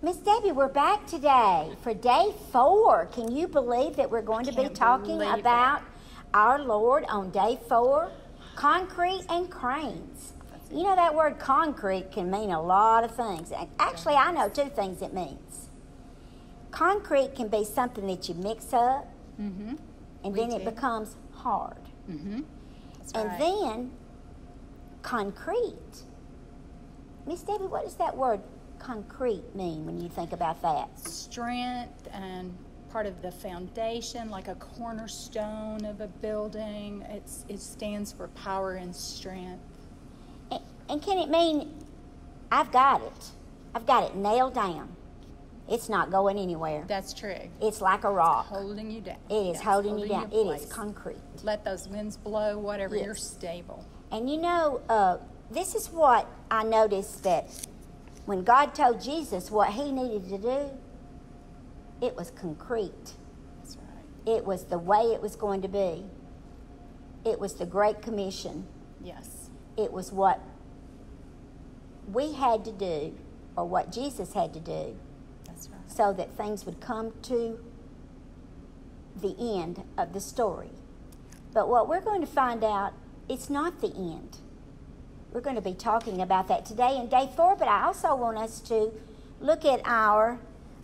Miss Debbie, we're back today for day 4. Can you believe that we're going to be talking about our Lord on day 4? Concrete and cranes. You know, that word concrete can mean a lot of things. Actually, I know 2 things it means. Concrete can be something that you mix up, and then it becomes hard. That's and right. then concrete. Miss Debbie, what does that word concrete mean when you think about that? Strength and part of the foundation, like a cornerstone of a building. It stands for power and strength. And can it mean, I've got it nailed down. It's not going anywhere. That's true. It's like a rock. It's holding you down. It is holding you down. in It is place. concrete. Let those winds blow, whatever, Yes. you're stable. And you know, this is what I noticed, that when God told Jesus what he needed to do, it was concrete. That's right. It was the way it was going to be. It was the Great Commission. Yes. It was what we had to do, or what Jesus had to do, That's right. so that things would come to the end of the story. But what we're going to find out, it's not the end. We're going to be talking about that today in day 4, but I also want us to look at our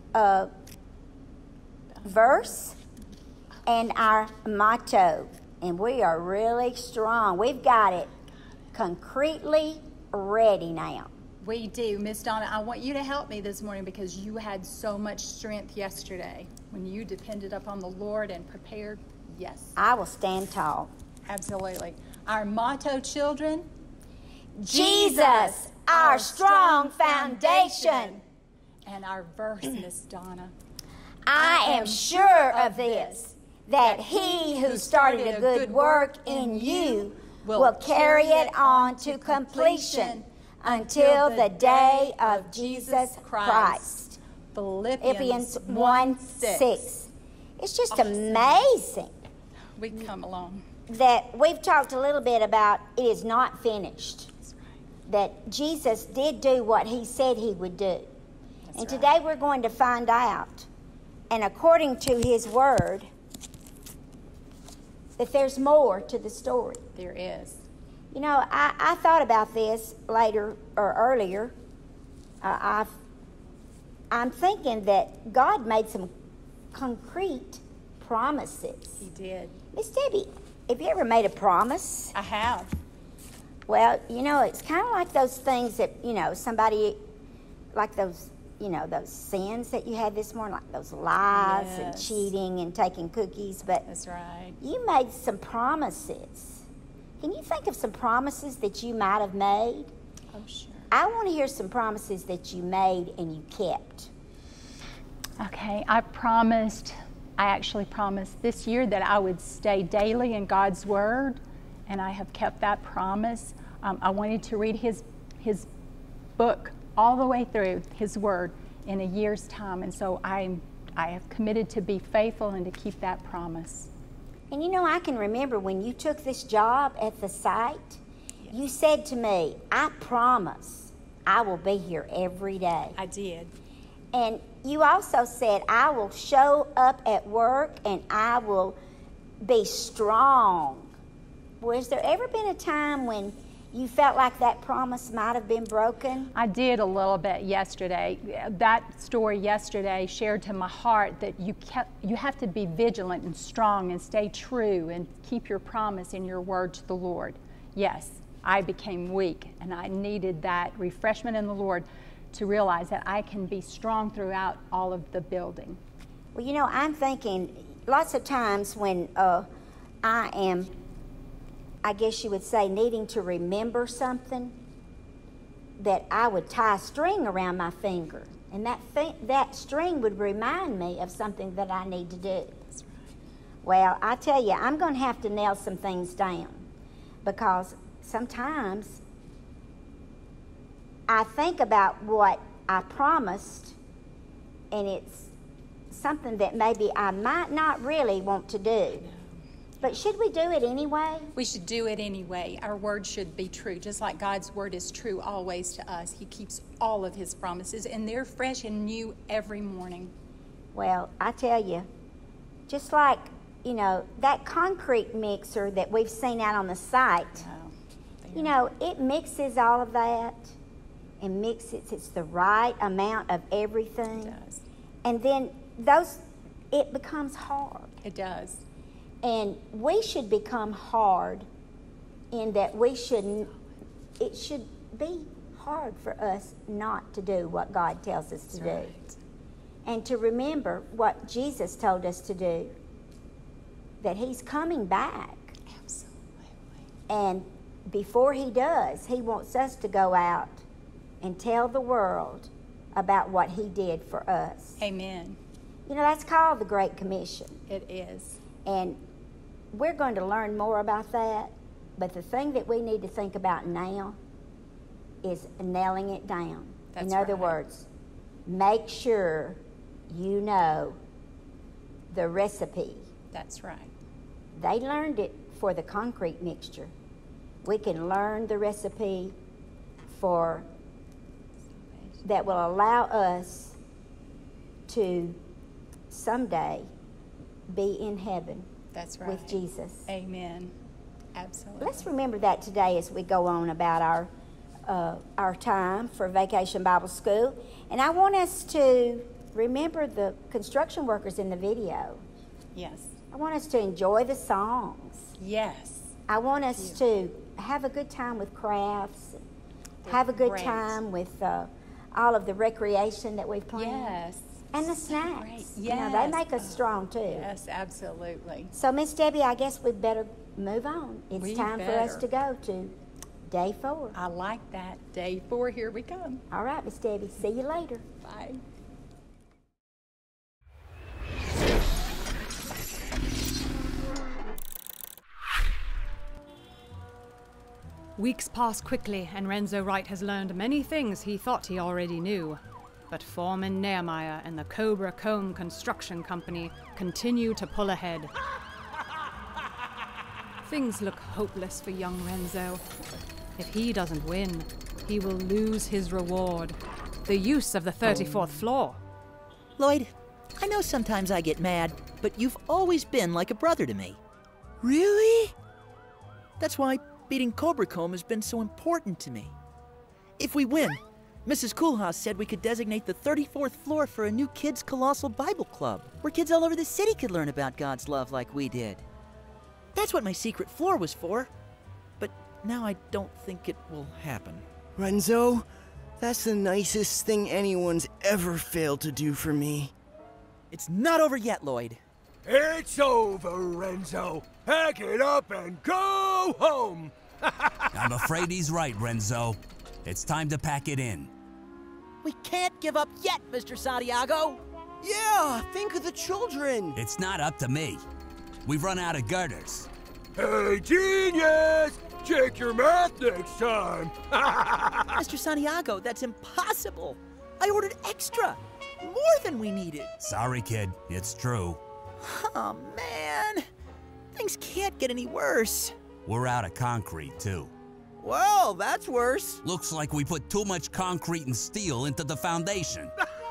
verse and our motto. And we are really strong. We've got it concretely ready now. We do. Miss Donna, I want you to help me this morning because you had so much strength yesterday when you depended upon the Lord and prepared. Yes, I will stand tall. absolutely. Our motto, children, Jesus, our strong foundation. And our verse, Miss Donna. I am sure of this, that he who started a good work in you will carry it on to completion until the day of Jesus Christ. Philippians Philippians 1:6. It's just amazing We come along. that we've talked a little bit about it is not finished. That's right. That Jesus did do what he said he would do. That's And right. today we're going to find out, and according to his word, that there's more to the story. There is. You know, I thought about this later or earlier. I'm thinking that God made some concrete promises. He did. Miss Debbie, have you ever made a promise? I have. Well, you know, it's kind of like those things that, you know, somebody, like those, you know, those sins that you had this morning, like those lies and Yes. cheating and taking cookies. But That's right. you made some promises. Can you think of some promises that you might have made? Oh, sure. I want to hear some promises that you made and you kept. Okay, I actually promised this year that I would stay daily in God's Word, and I have kept that promise. I wanted to read His book all the way through, His Word, in a year's time, and so I have committed to be faithful and to keep that promise. And you know, I can remember when you took this job at the site, you said to me, I promise I will be here every day. I did. And you also said, I will show up at work and I will be strong. Well, has there ever been a time when you felt like that promise might have been broken? I did a little bit yesterday. That story yesterday shared to my heart that you have to be vigilant and strong and stay true and keep your promise in your word to the Lord. Yes, I became weak and I needed that refreshment in the Lord to realize that I can be strong throughout all of the building. Well, you know, I'm thinking lots of times when I am, I guess you would say, needing to remember something, that I would tie a string around my finger, and that string would remind me of something that I need to do. That's right. Well, I tell you, I'm going to have to nail some things down, because sometimes I think about what I promised, and it's something that maybe I might not really want to do. But should we do it anyway? We should do it anyway. Our word should be true, just like God's word is true always to us. He keeps all of his promises, and they're fresh and new every morning. Well, I tell you, just like, you know, that concrete mixer that we've seen out on the site, you know, it mixes all of that and mixes, it's the right amount of everything. It does. And then it becomes hard. It does. And we should become hard in that it should be hard for us not to do what God tells us to do. And to remember what Jesus told us to do, that he's coming back. Absolutely. And before he does, he wants us to go out and tell the world about what he did for us. Amen. You know, that's called the Great Commission. It is. And we're going to learn more about that, but the thing that we need to think about now is nailing it down. That's In other right. words, make sure you know the recipe. That's right. They learned it for the concrete mixture. We can learn the recipe that will allow us to someday be in heaven. That's right. With Jesus. Amen. Absolutely. Let's remember that today as we go on about our time for Vacation Bible School. And I want us to remember the construction workers in the video. Yes. I want us to enjoy the songs. Yes. I want us to have a good time with crafts, have a good Great. time with all of the recreation that we've planned. Yes. And the snacks. Great. You know, they Yes. make us strong too. Yes, absolutely. So, Miss Debbie, I guess we'd better move on. It's We time for us better. to go to day 4. I like that. Day 4, here we come. All right, Miss Debbie. See you later. Bye. Weeks pass quickly, and Renzo Wright has learned many things he thought he already knew. But Foreman Nehemiah and the Cobra Comb Construction Company continue to pull ahead. Things look hopeless for young Renzo. If he doesn't win, he will lose his reward, the use of the 34th floor. Lloyd, I know sometimes I get mad, but you've always been like a brother to me. Really? That's why beating Cobra Comb has been so important to me. If we win, Mrs. Coolhouse said we could designate the 34th floor for a new Kids Colossal Bible Club, where kids all over the city could learn about God's love like we did. That's what my secret floor was for. But now I don't think it will happen. Renzo, that's the nicest thing anyone's ever failed to do for me. It's not over yet, Lloyd. It's over, Renzo. Pack it up and go home. I'm afraid he's right, Renzo. It's time to pack it in. We can't give up yet, Mr. Santiago. Yeah, think of the children. It's not up to me. We've run out of girders. Hey, genius! Check your math next time. Mr. Santiago, that's impossible. I ordered extra. More than we needed. Sorry, kid. It's true. Oh, man. Things can't get any worse. We're out of concrete, too. Well, that's worse. Looks like we put too much concrete and steel into the foundation.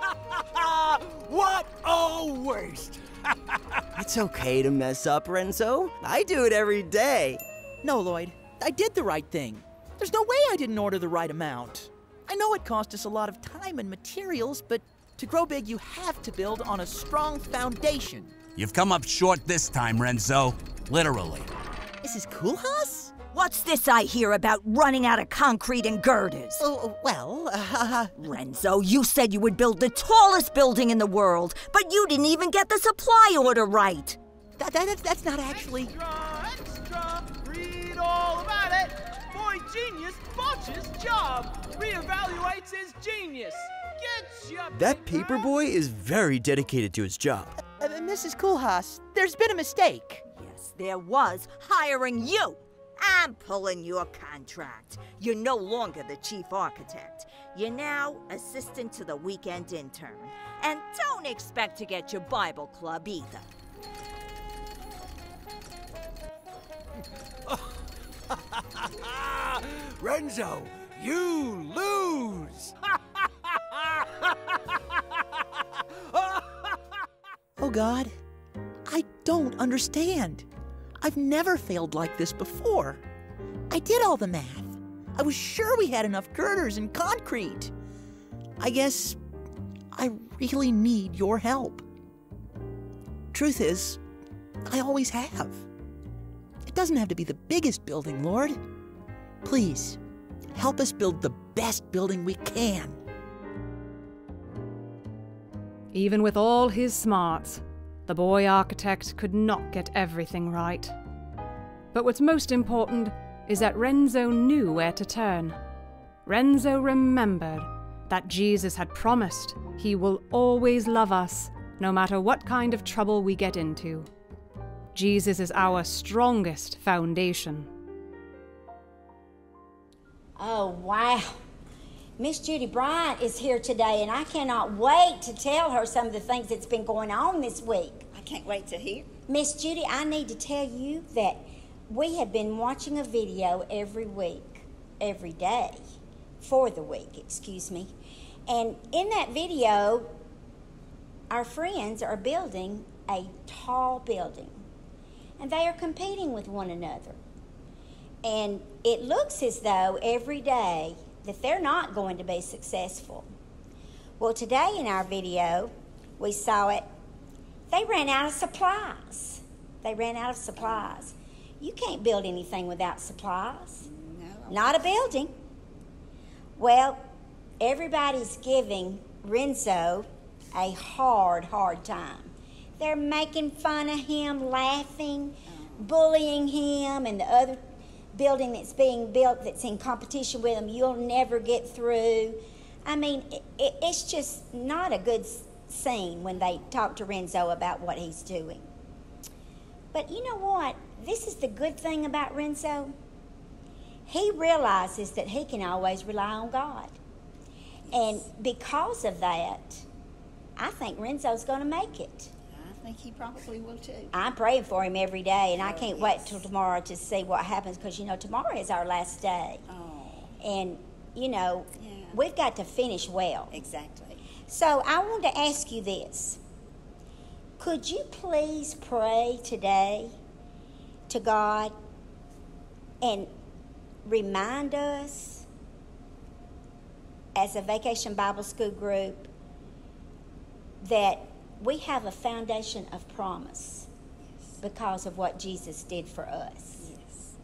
What a waste! It's okay to mess up, Renzo. I do it every day. No, Lloyd. I did the right thing. There's no way I didn't order the right amount. I know it cost us a lot of time and materials, but to grow big, you have to build on a strong foundation. You've come up short this time, Renzo. Literally. Mrs. Coolhouse? What's this I hear about running out of concrete and girders? Oh, well, Renzo, you said you would build the tallest building in the world, but you didn't even get the supply order right. that's not actually... Extra! Read all about it! Boy genius botches job! Reevaluates his genius! Get your... That paper boy is very dedicated to his job. Mrs. Coolhouse, there's been a mistake. Yes, there was. Hiring you. I'm pulling your contract. You're no longer the chief architect. You're now assistant to the weekend intern. And don't expect to get your Bible club either. Renzo, you lose! Oh God, I don't understand. I've never failed like this before. I did all the math. I was sure we had enough girders and concrete. I guess I really need your help. Truth is, I always have. It doesn't have to be the biggest building, Lord. Please, help us build the best building we can. Even with all his smarts, the boy architect could not get everything right. But what's most important is that Renzo knew where to turn. Renzo remembered that Jesus had promised he will always love us, no matter what kind of trouble we get into. Jesus is our strongest foundation. Oh, wow. Miss Judy Bryant is here today, and I cannot wait to tell her some of the things that's been going on this week. I can't wait to hear. Miss Judy, I need to tell you that we have been watching a video every day, for the week, excuse me. And in that video, our friends are building a tall building, and they are competing with one another. And it looks as though every day that they're not going to be successful. Well, today in our video, we saw it. They ran out of supplies. You can't build anything without supplies. No. Not a building. Well, everybody's giving Renzo a hard time. They're making fun of him, laughing, bullying him, and the other building that's being built that's in competition with him, you'll never get through. I mean, it's just not a good scene when they talk to Renzo about what he's doing. But you know what? This is the good thing about Renzo. He realizes that he can always rely on God. And because of that, I think Renzo's going to make it. I think he probably will too. I'm praying for him every day, and I can't wait till tomorrow to see what happens, because, you know, tomorrow is our last day. Oh. And, you know, we've got to finish well. Exactly. So I want to ask you this. Could you please pray today to God and remind us as a Vacation Bible School group that we have a foundation of promise because of what Jesus did for us. Yes.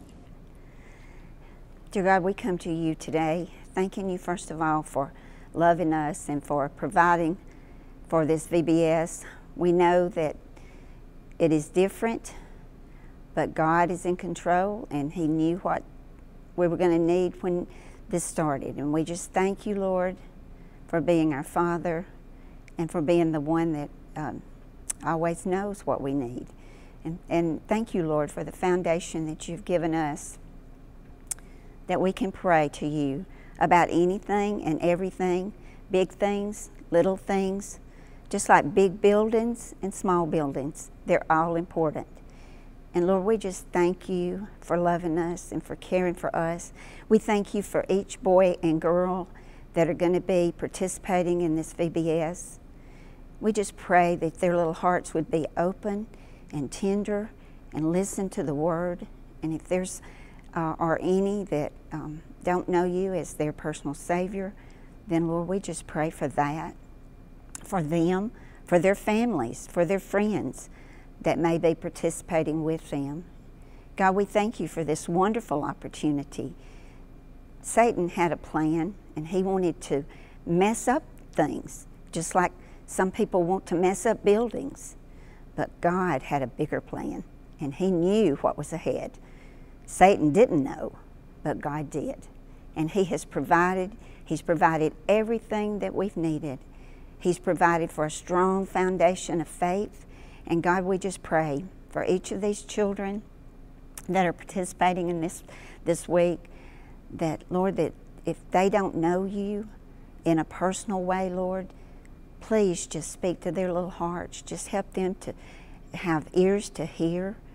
Dear God, we come to you today thanking you first of all for loving us and for providing for this VBS. We know that it is different, but God is in control, and He knew what we were going to need when this started. And we just thank you, Lord, for being our Father and for being the one that always knows what we need. And thank you, Lord, for the foundation that you've given us, that we can pray to you about anything and everything, big things, little things, just like big buildings and small buildings. They're all important. And Lord, we just thank you for loving us and for caring for us. We thank you for each boy and girl that are going to be participating in this VBS. We just pray that their little hearts would be open and tender and listen to the word. And if there's are any that don't know you as their personal Savior, then Lord, we just pray for that, for them, for their families, for their friends that may be participating with them. God, we thank you for this wonderful opportunity. Satan had a plan, and he wanted to mess up things, just like some people want to mess up buildings. But God had a bigger plan, and he knew what was ahead. Satan didn't know, but God did. And he has provided, he's provided everything that we've needed. He's provided for a strong foundation of faith. And God, we just pray for each of these children that are participating in this week, that, Lord, that if they don't know you in a personal way, Lord, please just speak to their little hearts. Just help them to have ears to hear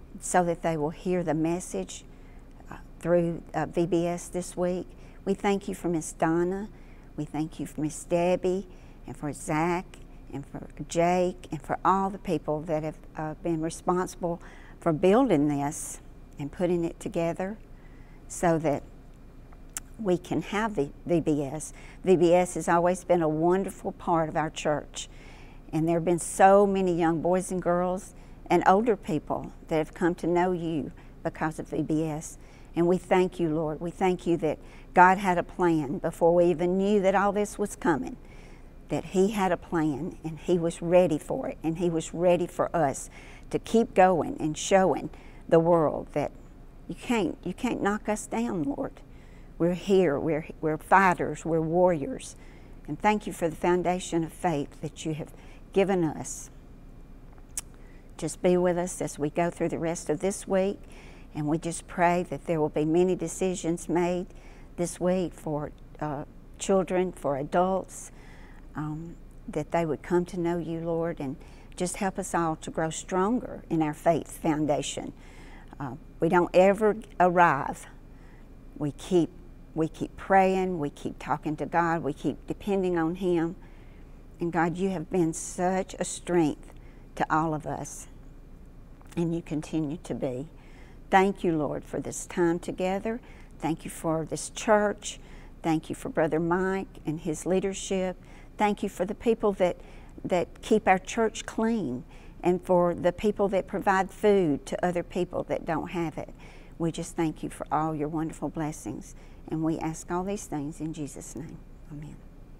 so that they will hear the message through VBS this week. We thank you for Miss Donna. We thank you for Miss Debbie and for Zach and for Jake and for all the people that have been responsible for building this and putting it together so that we can have VBS. VBS has always been a wonderful part of our church, and there have been so many young boys and girls and older people that have come to know you because of VBS. And we thank you, Lord. We thank you that God had a plan before we even knew that all this was coming, that He had a plan and He was ready for it, and He was ready for us to keep going and showing the world that you can't knock us down, Lord. We're here, we're fighters, we're warriors. And thank you for the foundation of faith that you have given us. Just be with us as we go through the rest of this week, and we just pray that there will be many decisions made this week for children, for adults, that they would come to know you, Lord, and just help us all to grow stronger in our faith foundation. We don't ever arrive. We keep praying, we keep talking to God, we keep depending on Him. And God, you have been such a strength to all of us, and you continue to be. Thank you, Lord, for this time together. Thank you for this church. Thank you for Brother Mike and his leadership. Thank you for the people that keep our church clean, and for the people that provide food to other people that don't have it. We just thank you for all your wonderful blessings. And we ask all these things in Jesus' name. Amen.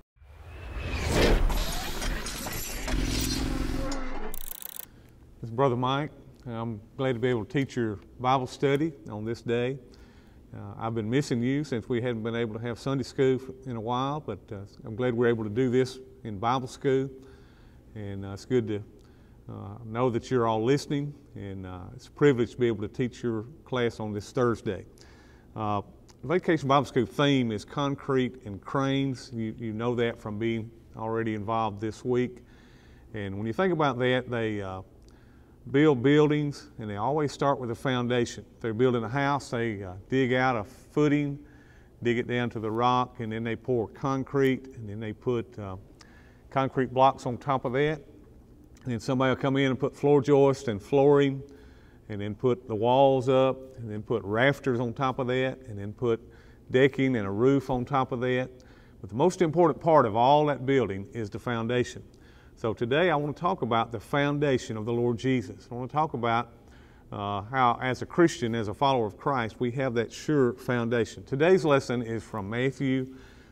This is Brother Mike. I'm glad to be able to teach your Bible study on this day. I've been missing you since we hadn't been able to have Sunday school in a while, but I'm glad we're able to do this in Bible school. And it's good to know that you're all listening, and it's a privilege to be able to teach your class on this Thursday. Vacation Bible School theme is concrete and cranes. You know that from being already involved this week. And when you think about that, they build buildings, and they always start with a foundation. If they're building a house, they dig out a footing, dig it down to the rock, and then they pour concrete, and then they put concrete blocks on top of that. And then somebody will come in and put floor joists and flooring, and then put the walls up, and then put rafters on top of that, and then put decking and a roof on top of that. But the most important part of all that building is the foundation. So today I want to talk about the foundation of the Lord Jesus. I want to talk about how, as a Christian, as a follower of Christ, we have that sure foundation. Today's lesson is from Matthew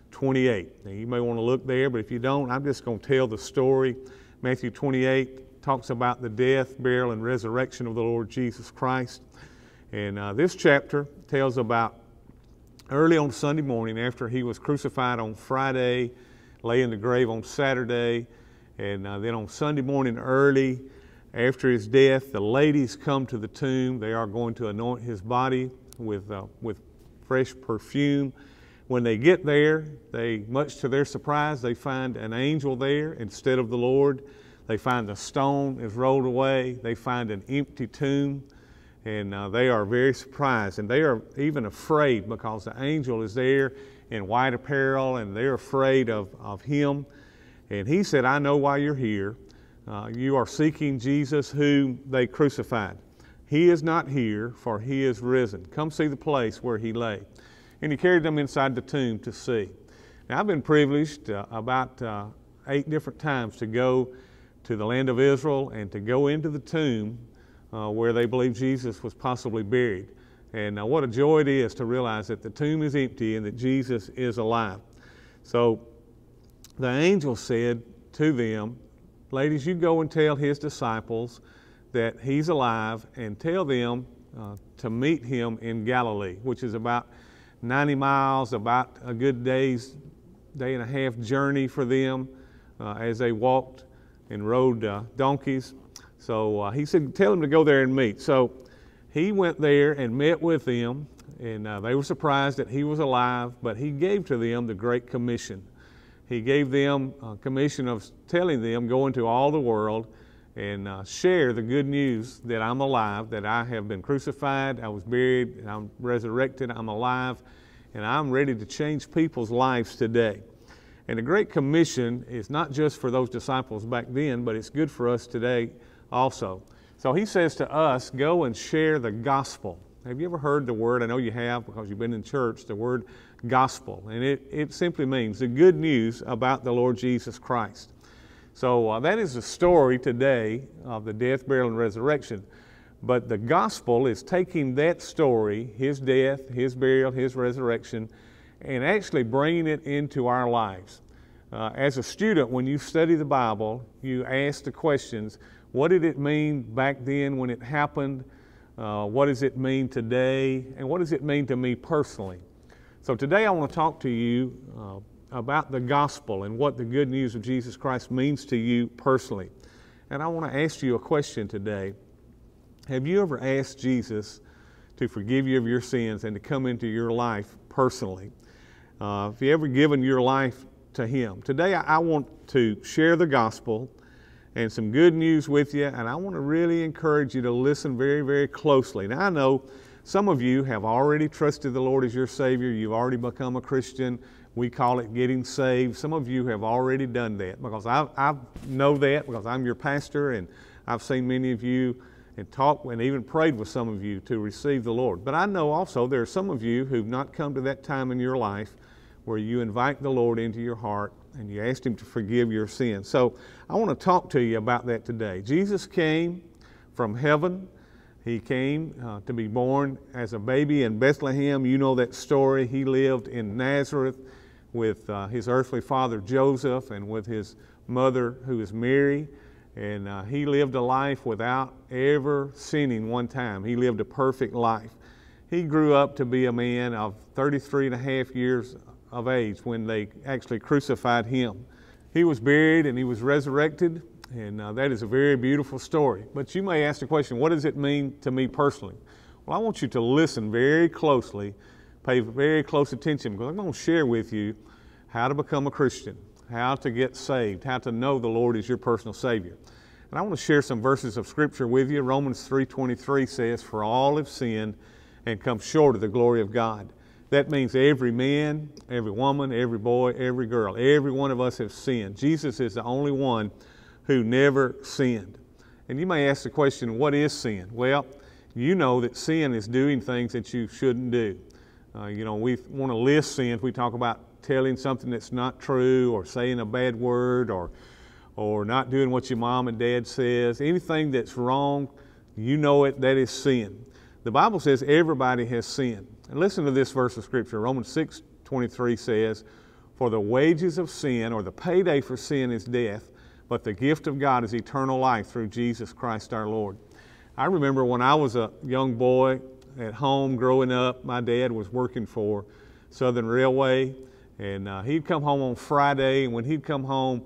28. Now, you may want to look there, but if you don't, I'm just going to tell the story. Matthew 28 talks about the death, burial, and resurrection of the Lord Jesus Christ. And this chapter tells about early on Sunday morning, after he was crucified on Friday, lay in the grave on Saturday, and then on Sunday morning early, after his death, the ladies come to the tomb. They are going to anoint his body with fresh perfume. When they get there, much to their surprise, they find an angel there instead of the Lord. They find the stone is rolled away. They find an empty tomb, and they are very surprised. And they are even afraid because the angel is there in white apparel, and they're afraid of him. And he said, I know why you're here. You are seeking Jesus whom they crucified. He is not here, for he is risen. Come see the place where he lay. And he carried them inside the tomb to see. Now, I've been privileged about 8 different times to go to the land of Israel and to go into the tomb where they believe Jesus was possibly buried. And what a joy it is to realize that the tomb is empty and that Jesus is alive. So the angel said to them, ladies, you go and tell his disciples that he's alive, and tell them to meet him in Galilee, which is about 90 miles, about a good day and a half journey for them as they walked and rode donkeys. So he said, tell them to go there and meet. So he went there and met with them, and they were surprised that he was alive, but he gave to them the Great Commission. He gave them a commission of telling them, go into all the world and share the good news that I'm alive, that I have been crucified, I was buried, and I'm resurrected, I'm alive, and I'm ready to change people's lives today. And the Great Commission is not just for those disciples back then, but it's good for us today also. So he says to us, go and share the gospel. Have you ever heard the word, I know you have because you've been in church, the word gospel? And it simply means the good news about the Lord Jesus Christ. So that is the story today of the death, burial, and resurrection. But the gospel is taking that story, his death, his burial, his resurrection, and actually bringing it into our lives. As a student, when you study the Bible, you ask the questions, what did it mean back then when it happened? What does it mean today? And what does it mean to me personally? So today I want to talk to you about the gospel and what the good news of Jesus Christ means to you personally. And I want to ask you a question today. Have you ever asked Jesus to forgive you of your sins and to come into your life personally? Have you ever given your life to Him? Today I want to share the gospel and some good news with you, and I want to really encourage you to listen very, very closely. Now I know some of you have already trusted the Lord as your Savior. You've already become a Christian. We call it getting saved. Some of you have already done that because I know that because I'm your pastor, and I've seen many of you and talked and even prayed with some of you to receive the Lord. But I know also there are some of you who've not come to that time in your life where you invite the Lord into your heart and you ask Him to forgive your sins. So I want to talk to you about that today. Jesus came from heaven. He came to be born as a baby in Bethlehem. You know that story. He lived in Nazareth with his earthly father Joseph and with his mother who is Mary. And he lived a life without ever sinning one time. He lived a perfect life. He grew up to be a man of 33 and a half years of age when they actually crucified him. He was buried and he was resurrected, and that is a very beautiful story. But you may ask the question, what does it mean to me personally? Well, I want you to listen very closely, pay very close attention, because I'm going to share with you how to become a Christian, how to get saved, how to know the Lord is your personal Savior. And I want to share some verses of Scripture with you. Romans 3:23 says, for all have sinned and come short of the glory of God. That means every man, every woman, every boy, every girl, every one of us have sinned. Jesus is the only one who never sinned. And you may ask the question, what is sin? Well, you know that sin is doing things that you shouldn't do. We want to list sins. We talk about telling something that's not true, or saying a bad word, or not doing what your mom and dad says. Anything that's wrong, you know it, that is sin. The Bible says everybody has sinned. And listen to this verse of Scripture. Romans 6:23 says, for the wages of sin, or the payday for sin, is death, but the gift of God is eternal life through Jesus Christ our Lord. I remember when I was a young boy at home growing up, my dad was working for Southern Railway, and he'd come home on Friday, and when he'd come home,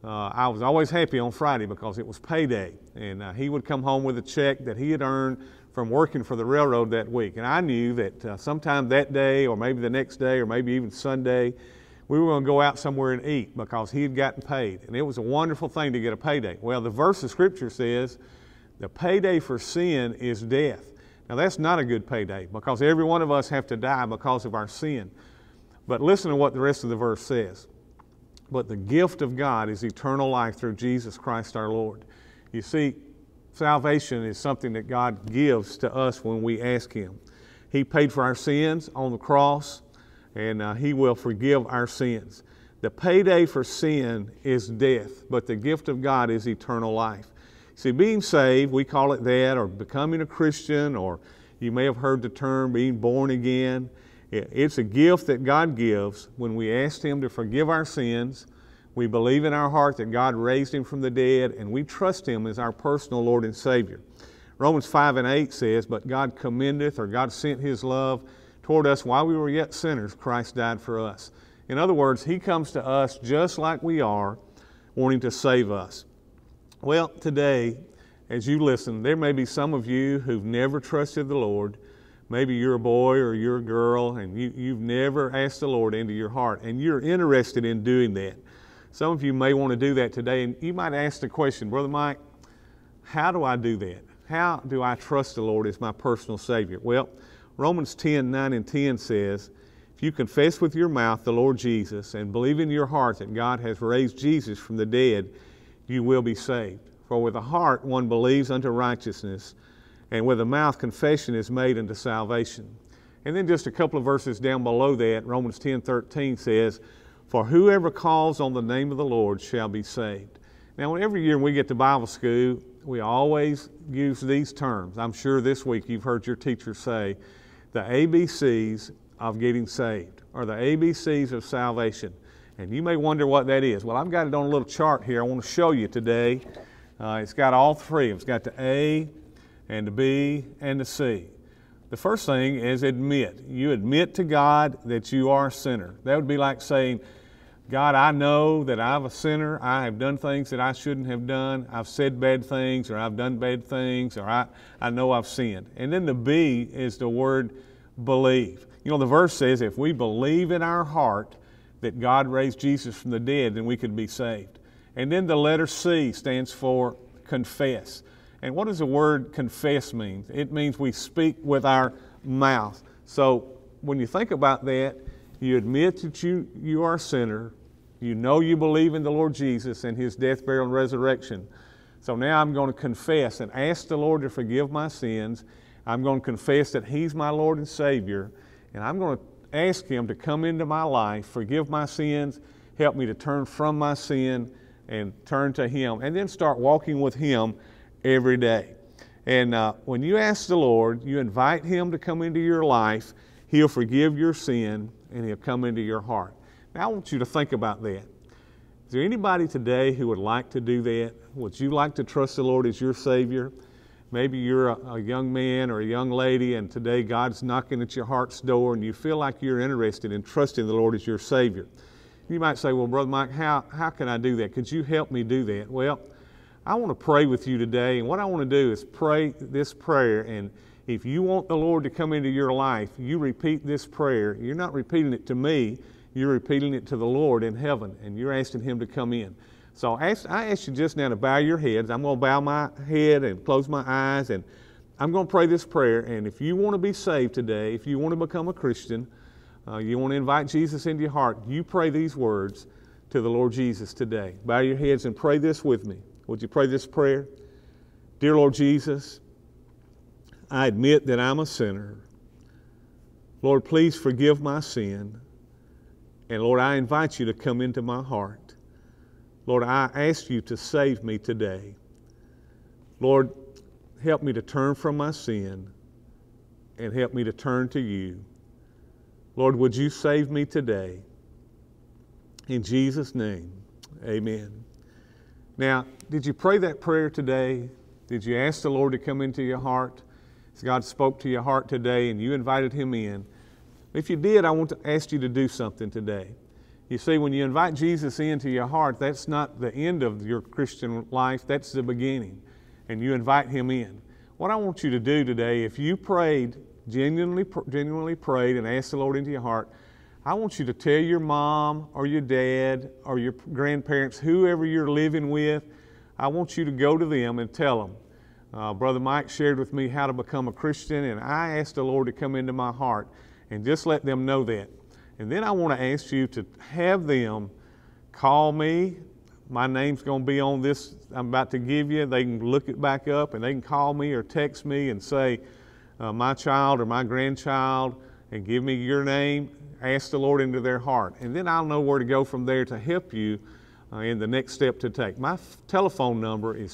I was always happy on Friday because it was payday, and he would come home with a check that he had earned from working for the railroad that week. And I knew that sometime that day, or maybe the next day, or maybe even Sunday, we were going to go out somewhere and eat because he had gotten paid. And it was a wonderful thing to get a payday. Well, the verse of Scripture says the payday for sin is death. Now that's not a good payday because every one of us have to die because of our sin. But listen to what the rest of the verse says. But the gift of God is eternal life through Jesus Christ our Lord. You see, salvation is something that God gives to us when we ask Him. He paid for our sins on the cross, and He will forgive our sins. The payday for sin is death, but the gift of God is eternal life. See, being saved, we call it that, or becoming a Christian, or you may have heard the term being born again. It's a gift that God gives when we ask Him to forgive our sins. We believe in our heart that God raised Him from the dead, and we trust Him as our personal Lord and Savior. Romans 5:8 says, but God commendeth, or God sent His love toward us while we were yet sinners. Christ died for us. In other words, He comes to us just like we are, wanting to save us. Well, today, as you listen, there may be some of you who've never trusted the Lord. Maybe you're a boy or you're a girl, and you've never asked the Lord into your heart, and you're interested in doing that. Some of you may want to do that today, and you might ask the question, Brother Mike, how do I do that? How do I trust the Lord as my personal Savior? Well, Romans 10:9 and 10 says, if you confess with your mouth the Lord Jesus and believe in your heart that God has raised Jesus from the dead, you will be saved. For with the heart one believes unto righteousness, and with the mouth confession is made unto salvation. And then just a couple of verses down below that, Romans 10:13 says, for whoever calls on the name of the Lord shall be saved. Now, every year we get to Bible school, we always use these terms. I'm sure this week you've heard your teacher say, the ABCs of getting saved, or the ABCs of salvation. And you may wonder what that is. Well, I've got it on a little chart here I want to show you today. It's got all three. It's got the A and the B and the C. The first thing is admit. You admit to God that you are a sinner. That would be like saying, God, I know that I'm a sinner. I have done things that I shouldn't have done. I've said bad things, or I've done bad things, or I know I've sinned. And then the B is the word believe. You know, the verse says if we believe in our heart that God raised Jesus from the dead, then we could be saved. And then the letter C stands for confess. And what does the word confess mean? It means we speak with our mouth. So when you think about that, you admit that you are a sinner. You know you believe in the Lord Jesus and His death, burial, and resurrection. So now I'm going to confess and ask the Lord to forgive my sins. I'm going to confess that He's my Lord and Savior. And I'm going to ask Him to come into my life, forgive my sins, help me to turn from my sin and turn to Him. And then start walking with Him every day. And when you ask the Lord, you invite Him to come into your life. He'll forgive your sin and He'll come into your heart. Now, I want you to think about that. Is there anybody today who would like to do that? Would you like to trust the Lord as your Savior? Maybe you're a young man or a young lady, and today God's knocking at your heart's door, and you feel like you're interested in trusting the Lord as your Savior. You might say, well, Brother Mike, how can I do that? Could you help me do that? Well, I want to pray with you today, and what I want to do is pray this prayer, and if you want the Lord to come into your life, you repeat this prayer. You're not repeating it to me. You're repeating it to the Lord in heaven, and you're asking Him to come in. So I ask you just now to bow your heads. I'm going to bow my head and close my eyes, and I'm going to pray this prayer. And if you want to be saved today, if you want to become a Christian, you want to invite Jesus into your heart, you pray these words to the Lord Jesus today. Bow your heads and pray this with me. Would you pray this prayer? Dear Lord Jesus, I admit that I'm a sinner. Lord, please forgive my sin. And Lord, I invite you to come into my heart. Lord, I ask you to save me today. Lord, help me to turn from my sin and help me to turn to you. Lord, would you save me today? In Jesus' name, amen. Now, did you pray that prayer today? Did you ask the Lord to come into your heart? As God spoke to your heart today and you invited Him in. If you did, I want to ask you to do something today. You see, when you invite Jesus into your heart, that's not the end of your Christian life, that's the beginning. And you invite Him in. What I want you to do today, if you prayed, genuinely prayed and asked the Lord into your heart, I want you to tell your mom or your dad or your grandparents, whoever you're living with, I want you to go to them and tell them, Brother Mike shared with me how to become a Christian, and I asked the Lord to come into my heart. And just let them know that. And then I want to ask you to have them call me. My name's going to be on this I'm about to give you. They can look it back up and they can call me or text me and say, my child or my grandchild, and give me your name. Ask the Lord into their heart. And then I'll know where to go from there to help you in the next step to take. My telephone number is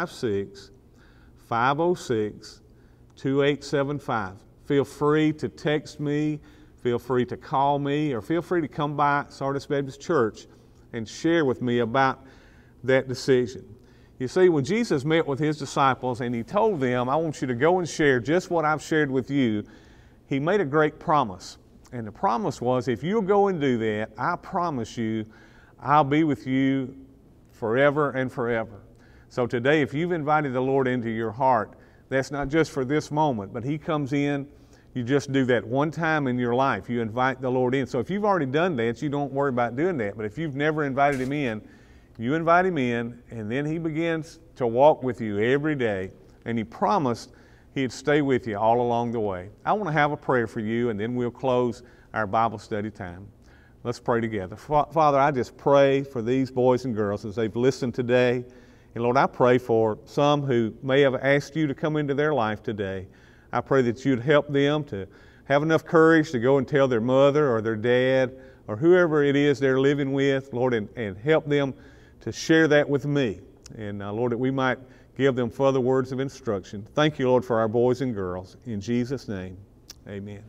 256-506-2875. Feel free to text me, feel free to call me, or feel free to come by Sardis Baptist Church and share with me about that decision. You see, when Jesus met with His disciples and He told them, I want you to go and share just what I've shared with you, He made a great promise. And the promise was, if you'll go and do that, I promise you, I'll be with you forever and forever. So today, if you've invited the Lord into your heart, that's not just for this moment, but He comes in. You just do that one time in your life. You invite the Lord in. So if you've already done that, you don't worry about doing that. But if you've never invited Him in, You invite him in, and then he begins to walk with you every day, and he promised he'd stay with you all along the way. I want to have a prayer for you, and then we'll close our Bible study time. Let's pray together. Father, I just pray for these boys and girls as they've listened today. And Lord, I pray for some who may have asked you to come into their life today. I pray that you'd help them to have enough courage to go and tell their mother or their dad or whoever it is they're living with, Lord, and help them to share that with me. And Lord, that we might give them further words of instruction. Thank you, Lord, for our boys and girls. In Jesus' name, amen.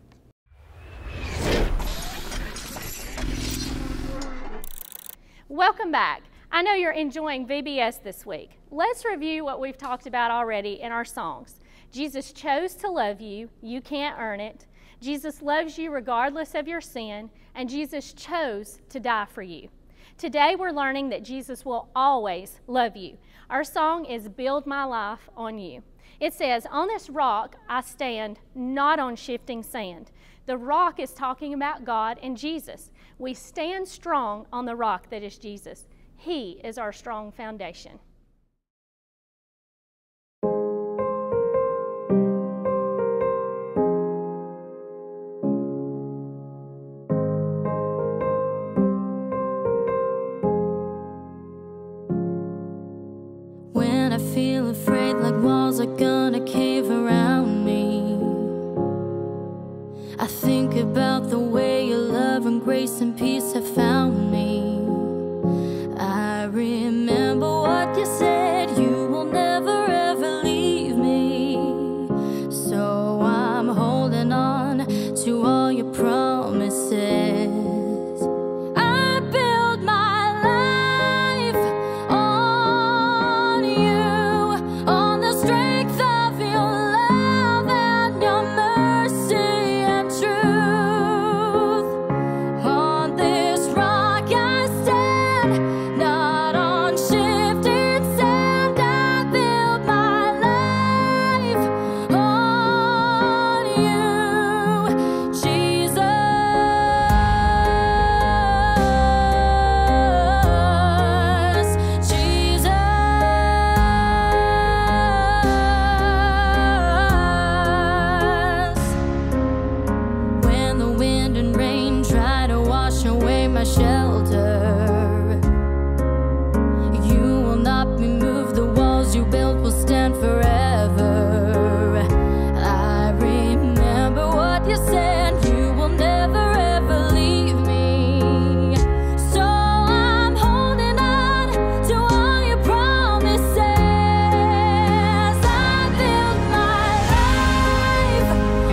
Welcome back. I know you're enjoying VBS this week. Let's review what we've talked about already in our songs. Jesus chose to love you. You can't earn it. Jesus loves you regardless of your sin, and Jesus chose to die for you. Today we're learning that Jesus will always love you. Our song is Build My Life on You. It says, on this rock I stand, not on shifting sand. The rock is talking about God and Jesus. We stand strong on the rock that is Jesus. He is our strong foundation. When I feel afraid like walls are gonna cave around me, I think about the way your love and grace and peace have found me. I remember what you said, you will never ever leave me. So I'm holding on to all your promises. I build my life on you, on the strength of your love and your mercy and truth. On this rock I stand, not on shifting sand. I build my life on you, Jesus, Jesus. When the wind and rain try to wash away my shelter, you will not be moved. The walls you built will stand forever. I remember what you said, you will never ever leave me. So I'm holding on to all your promises. I build my life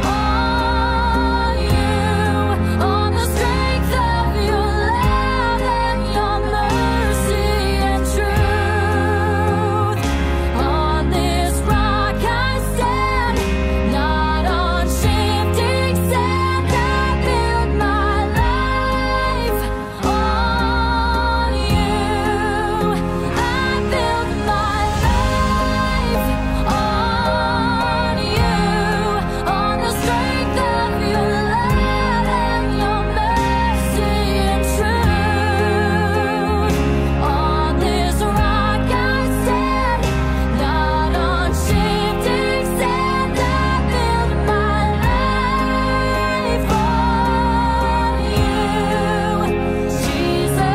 on you, on the strength of your love and your mercy and truth. On this rock I stand, not on shifting sand. I build my life on you. I build my life on you, on the strength of your love and your mercy and truth. On this rock I stand, not on shifting sand. I build my life on you, Jesus,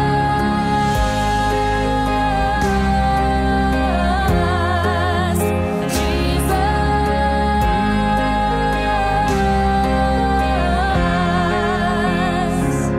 Jesus.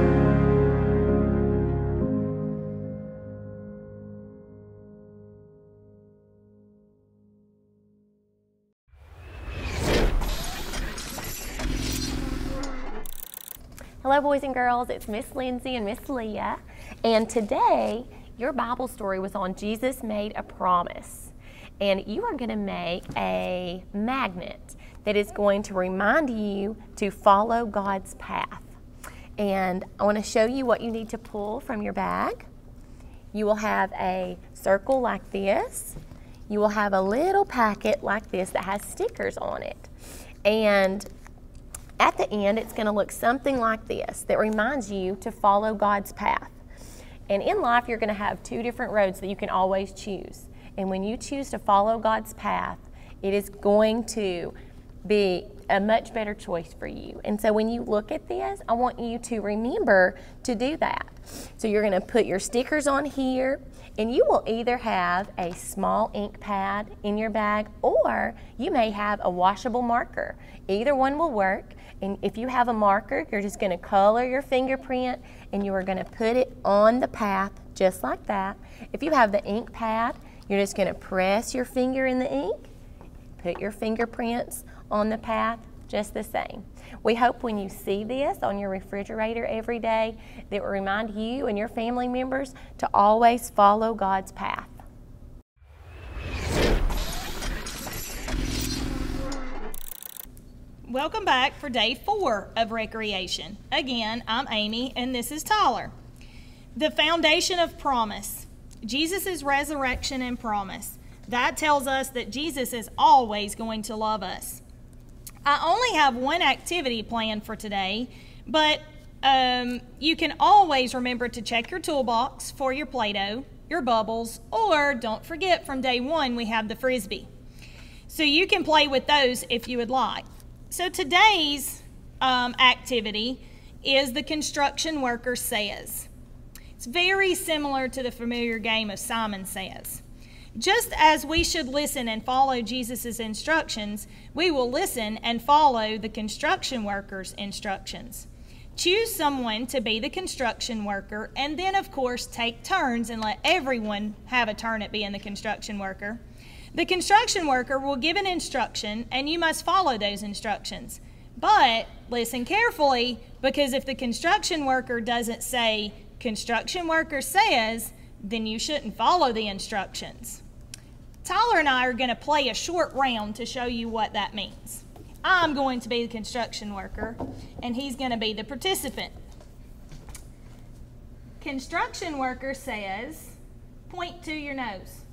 Hello, boys and girls. It's Miss Lindsay and Miss Leah. And today, your Bible story was on Jesus Made a Promise. And you are going to make a magnet that is going to remind you to follow God's path. And I want to show you what you need to pull from your bag. You will have a circle like this. You will have a little packet like this that has stickers on it. And at the end, it's going to look something like this that reminds you to follow God's path. And in life, you're going to have two different roads that you can always choose. And when you choose to follow God's path, it is going to be a much better choice for you. And so when you look at this, I want you to remember to do that. So you're going to put your stickers on here, and you will either have a small ink pad in your bag, or you may have a washable marker. Either one will work. And if you have a marker, you're just going to color your fingerprint, and you are going to put it on the path just like that. If you have the ink pad, you're just going to press your finger in the ink, put your fingerprints on the path just the same. We hope when you see this on your refrigerator every day, that it will remind you and your family members to always follow God's path. Welcome back for day 4 of recreation. Again, I'm Amy and this is Tyler. The foundation of promise. Jesus' resurrection and promise. That tells us that Jesus is always going to love us. I only have one activity planned for today, but you can always remember to check your toolbox for your Play-Doh, your bubbles, or don't forget from day 1 we have the Frisbee. So you can play with those if you would like. So today's activity is the construction worker says. It's very similar to the familiar game of Simon Says. Just as we should listen and follow Jesus' instructions, we will listen and follow the construction worker's instructions. Choose someone to be the construction worker, and then, of course, take turns and let everyone have a turn at being the construction worker. The construction worker will give an instruction, and you must follow those instructions. But listen carefully, because if the construction worker doesn't say, "Construction worker says," then you shouldn't follow the instructions. Tyler and I are going to play a short round to show you what that means. I'm going to be the construction worker, and he's going to be the participant. Construction worker says, point to your nose.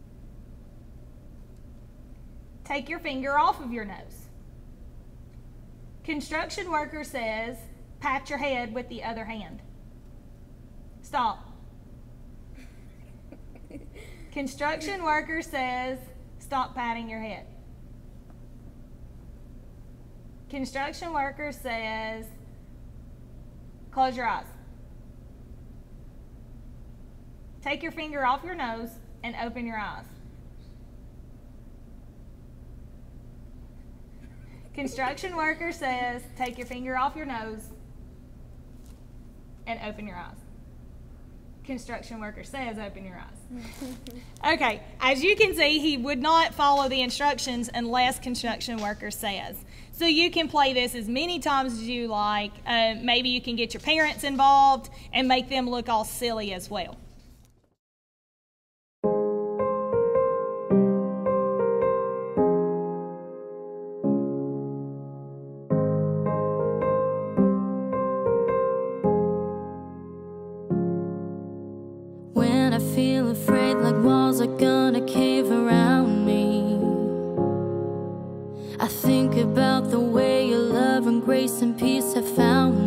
Take your finger off of your nose. Construction worker says, pat your head with the other hand. Stop. Construction worker says, stop patting your head. Construction worker says, close your eyes. Take your finger off your nose and open your eyes. Construction worker says, take your finger off your nose and open your eyes. Construction worker says, open your eyes. Okay, as you can see, he would not follow the instructions unless construction worker says. So you can play this as many times as you like. Maybe you can get your parents involved and make them look all silly as well. When I feel afraid like walls are gonna cave around me, I think about the way your love and grace and peace have found